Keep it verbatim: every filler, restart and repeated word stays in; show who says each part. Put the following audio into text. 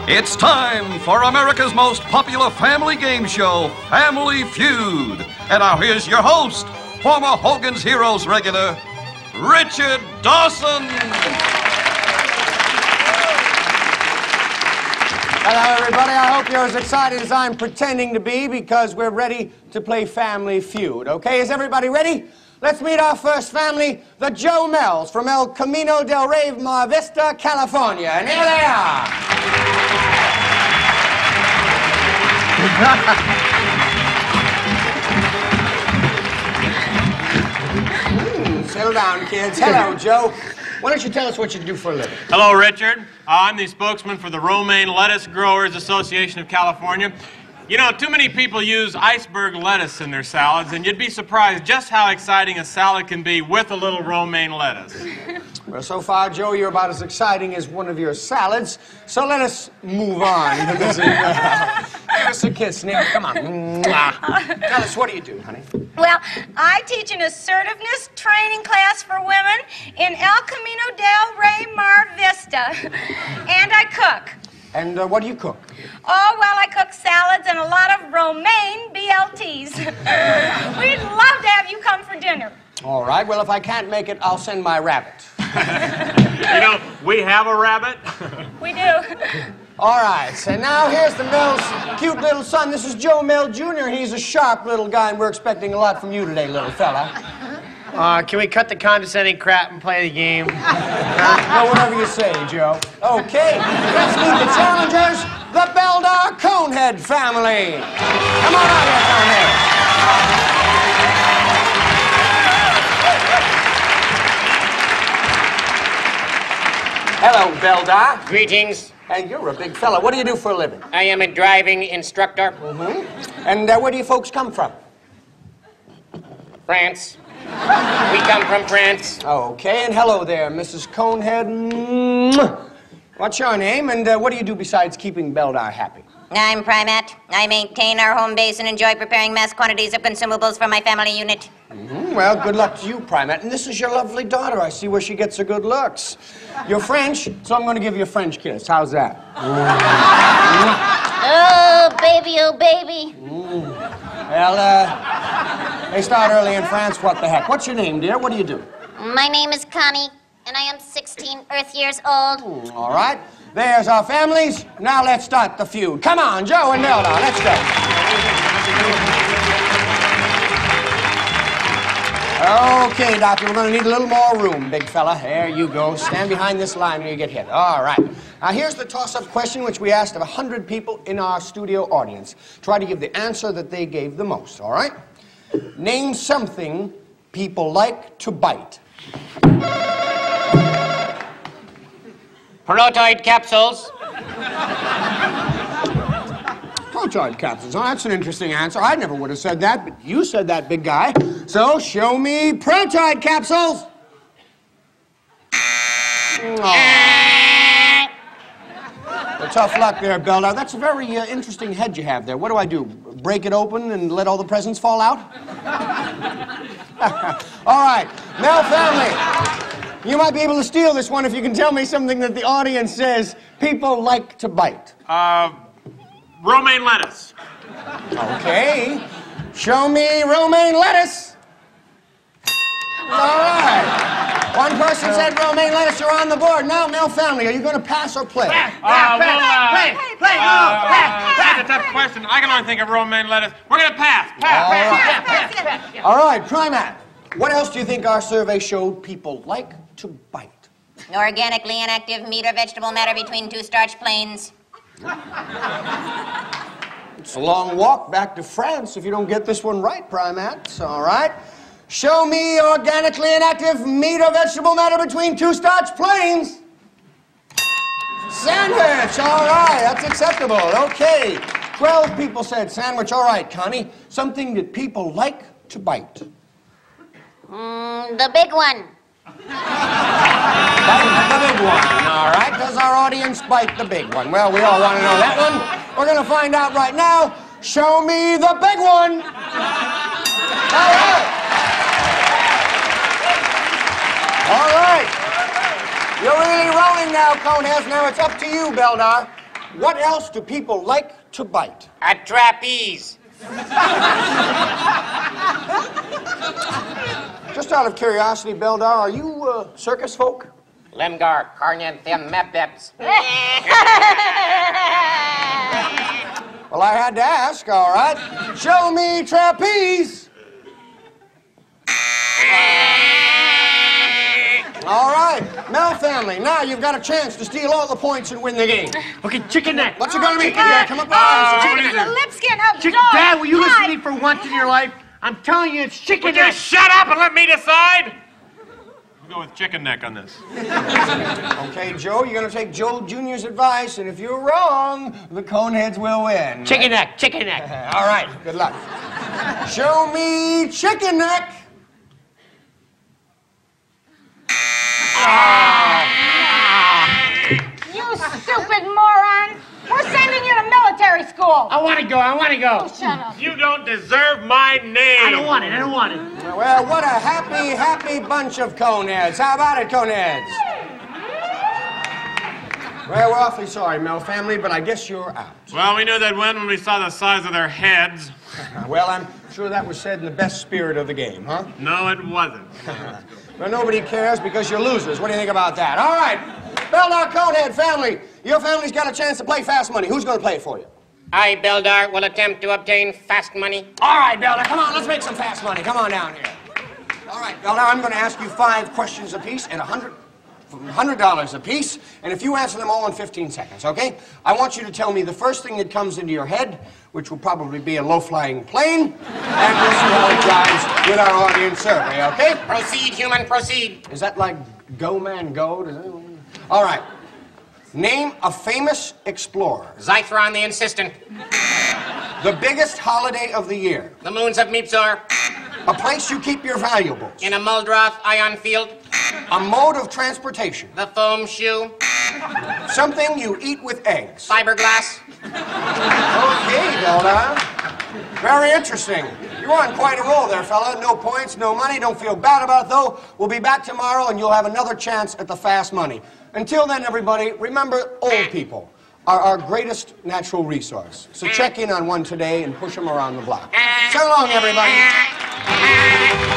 Speaker 1: It's time for America's most popular family game show, Family Feud. And now here's your host, former Hogan's Heroes regular, Richard Dawson.
Speaker 2: Hello, everybody. I hope you're as excited as I'm pretending to be because we're ready to play Family Feud. Okay, is everybody ready? Let's meet our first family, the Joe Mells from El Camino del Rey, Mar Vista, California. And here they are. mm, settle down, kids. Hello, Joe. Why don't you tell us what you do for a living?
Speaker 3: Hello, Richard. Uh, I'm the spokesman for the Romaine Lettuce Growers Association of California. You know, too many people use iceberg lettuce in their salads, and you'd be surprised just how exciting a salad can be with a little romaine lettuce.
Speaker 2: Well, so far, Joe, you're about as exciting as one of your salads, so let us move on. Give us a kiss, Nick. Come on. Mwah. Tell us, what do you do, honey?
Speaker 4: Well, I teach an assertiveness training class for women in El Camino del Rey, Mar Vista, and I cook.
Speaker 2: And uh, what do you cook?
Speaker 4: Oh, well, I cook salads and a lot of romaine B L Ts. We'd love to have you come for dinner.
Speaker 2: All right. Well, if I can't make it, I'll send my rabbit.
Speaker 3: You know, we have a rabbit.
Speaker 4: We do.
Speaker 2: All right. So now here's the Mel's cute little son. This is Joe Mel Junior He's a sharp little guy, and we're expecting a lot from you today, little fella.
Speaker 5: Uh, can we cut the condescending crap and play the game?
Speaker 2: Well, whatever you say, Joe. Okay, let's meet the challengers, the Beldar Conehead family. Come on out here, Conehead. Hello, Beldar.
Speaker 5: Greetings.
Speaker 2: And you're a big fella. What do you do for a living?
Speaker 5: I am a driving instructor.
Speaker 2: Mm-hmm. And uh, where do you folks come from?
Speaker 5: France. We come from France.
Speaker 2: Okay, and hello there, Missus Conehead. Mwah. What's your name, and uh, what do you do besides keeping Beldar happy?
Speaker 6: I'm Primat. I maintain our home base and enjoy preparing mass quantities of consumables for my family unit.
Speaker 2: Mm-hmm. Well, good luck to you, Primat. And this is your lovely daughter. I see where she gets her good looks. You're French, so I'm going to give you a French kiss. How's that?
Speaker 6: Oh, baby, oh, baby.
Speaker 2: Mm. Well, uh, they start early in France. What the heck? What's your name, dear? What do you do?
Speaker 6: My name is Connie, and I am sixteen Earth years old.
Speaker 2: Mm, all right. There's our families. Now let's start the feud. Come on, Joe and Beldar. Let's go. Okay, Doctor, we're going to need a little more room, big fella. There you go. Stand behind this line when you get hit. All right. Now, here's the toss-up question which we asked of one hundred people in our studio audience. Try to give the answer that they gave the most, all right? Name something people like to bite.
Speaker 5: Protoid capsules.
Speaker 2: Protoid capsules. Oh, that's an interesting answer. I never would have said that, but you said that, big guy. So, show me protoid capsules. Oh. Well, tough luck there, Beldar. That's a very uh, interesting head you have there. What do I do? Break it open and let all the presents fall out? All right. Mel family. You might be able to steal this one if you can tell me something that the audience says people like to bite.
Speaker 3: Uh, romaine lettuce.
Speaker 2: Okay. Show me romaine lettuce. All right. One person said romaine lettuce. You're on the board. Now, Mel family, are you going to pass or play?
Speaker 3: Uh, well, uh,
Speaker 5: Play, play,
Speaker 3: uh,
Speaker 5: go,
Speaker 3: uh, That's a tough question. I can only think of romaine lettuce. We're going to pass. Pass,
Speaker 2: All
Speaker 3: pass,
Speaker 2: right.
Speaker 3: pass, pass.
Speaker 2: All right, Primat. What else do you think our survey showed people like to bite?
Speaker 6: Organically inactive meat or vegetable matter between two starch planes.
Speaker 2: It's a long walk back to France if you don't get this one right, Primats. All right. Show me organically inactive meat or vegetable matter between two starch planes. Sandwich. All right. That's acceptable. Okay. Twelve people said sandwich. All right, Connie. Something that people like to bite.
Speaker 6: Mm, the big one.
Speaker 2: Bite the big one. All right. Does our audience bite the big one? Well, we all want to know that one. We're going to find out right now. Show me the big one. All right. All right. You're really rolling now, Coneheads. Now it's up to you, Beldar. What else do people like to bite?
Speaker 5: A trapeze.
Speaker 2: Just out of curiosity, Beldar, are you uh, circus folk?
Speaker 5: Lemgar, Karnyan, Them, Mepeps.
Speaker 2: Well, I had to ask, all right. Show me trapeze. All right, Mel family, now you've got a chance to steal all the points and win the game.
Speaker 5: Okay, chicken neck.
Speaker 2: What's it gonna be?
Speaker 4: Uh,
Speaker 2: Yeah, come up.
Speaker 4: Oh,
Speaker 2: Oh,
Speaker 4: it's the lip skin of
Speaker 5: Chick-
Speaker 4: dog.
Speaker 5: Dad, will you listen
Speaker 4: Hi.
Speaker 5: to me for once in your life? I'm telling you, it's chicken
Speaker 3: Would you
Speaker 5: neck.
Speaker 3: shut up and let me decide? We'll go with chicken neck on this.
Speaker 2: Okay, Joe, you're gonna take Joe Junior's advice, and if you're wrong, the Coneheads will win.
Speaker 5: Chicken neck, chicken neck.
Speaker 2: All right, good luck. Show me chicken neck.
Speaker 4: You stupid moron. We're sending you to military school.
Speaker 5: I want to go, I want to go.
Speaker 4: Shut up.
Speaker 3: You don't deserve my name.
Speaker 5: I don't want it, I don't want it.
Speaker 2: Well, what a happy, happy bunch of Coneheads. How about it, Coneheads? Well, we're awfully sorry, Mel family, but I guess you're out.
Speaker 3: Well, we knew they'd win when we saw the size of their heads.
Speaker 2: Well, I'm sure that was said in the best spirit of the game, huh?
Speaker 3: No, it wasn't.
Speaker 2: Well, nobody cares because you're losers. What do you think about that? All right, Beldar Conehead family, your family's got a chance to play fast money. Who's going to play it for you?
Speaker 5: I, Beldar, will attempt to obtain fast money.
Speaker 2: All right, Beldar, come on, let's make some fast money. Come on down here. All right, Beldar, I'm going to ask you five questions apiece at a hundred. one hundred dollars apiece, and if you answer them all in fifteen seconds, okay? I want you to tell me the first thing that comes into your head, which will probably be a low-flying plane, and we'll see how it jives with our audience survey, okay?
Speaker 5: Proceed, human, proceed.
Speaker 2: Is that like Go Man Go? Does that... All right. Name a famous explorer.
Speaker 5: Zythron the Insistent.
Speaker 2: The biggest holiday of the year.
Speaker 5: The moons of Mipzor.
Speaker 2: A place you keep your valuables.
Speaker 5: In a Muldroth ion field.
Speaker 2: A mode of transportation.
Speaker 5: The foam shoe.
Speaker 2: Something you eat with eggs.
Speaker 5: Fiberglass.
Speaker 2: Okay, Beldar. Very interesting. You're on quite a roll there, fella. No points, no money. Don't feel bad about it, though. We'll be back tomorrow, and you'll have another chance at the fast money. Until then, everybody, remember old people are our greatest natural resource. So check in on one today and push them around the block. So long, everybody.